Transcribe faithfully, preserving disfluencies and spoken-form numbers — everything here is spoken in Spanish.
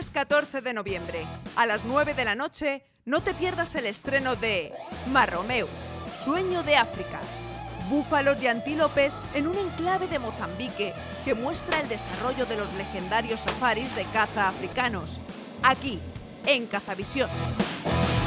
Martes catorce de noviembre, a las nueve de la noche, no te pierdas el estreno de Marromeu, Sueño de África. Búfalos y antílopes en un enclave de Mozambique que muestra el desarrollo de los legendarios safaris de caza africanos. Aquí, en Cazavisión.